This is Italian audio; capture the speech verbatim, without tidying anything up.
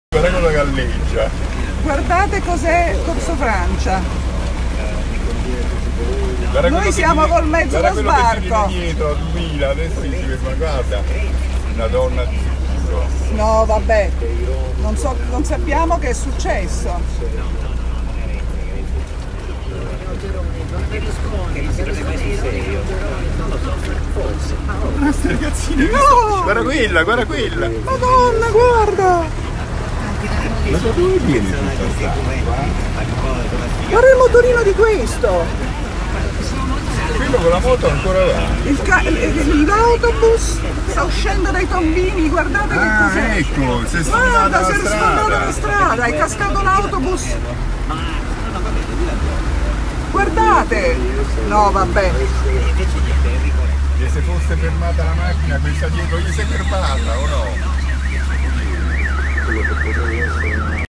Guarda cosa galleggia. Guardate cos'è Corso Francia. Guarda Noi siamo ti, col mezzo da sbarco. sbarco. Dietro, a duemila, adesso si ferma, guarda. Una donna di sicuro. No, vabbè, non, so, non sappiamo che è successo. Queste ragazzine, No! guarda quella, guarda quella. Madonna, guarda! Ma da dove viene tutta sta? Guarda il motorino di questo! Quello con la moto ancora va. Il ca- l'autobus sta uscendo dai tombini, guardate che Ah, cos'è! ecco, si è Guarda, sfondato si è la sfondato la strada. strada, è cascato l'autobus! Guardate! No, vabbè! E se fosse fermata la macchina, questa dietro gli si è fermata o no?